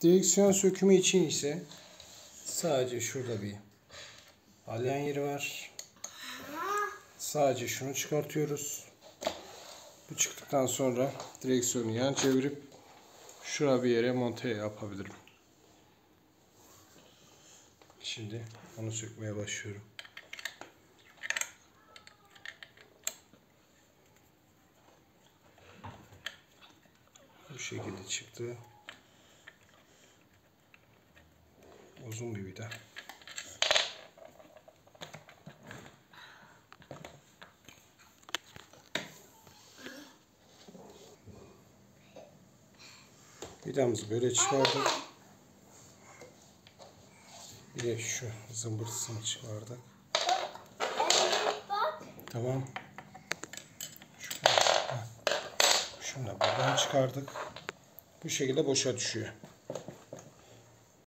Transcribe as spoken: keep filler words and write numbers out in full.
Direksiyon sökümü için ise sadece şurada bir alyan yeri var. Sadece şunu çıkartıyoruz. Bu çıktıktan sonra direksiyonu yan çevirip şuraya bir yere monte yapabilirim. Şimdi onu sökmeye başlıyorum. Bu şekilde çıktı. Uzun bir vida. Vidamızı böyle çıkardık. Bir de şu zımbırtısını çıkardık. Tamam. Şunu da buradan çıkardık. Bu şekilde boşa düşüyor.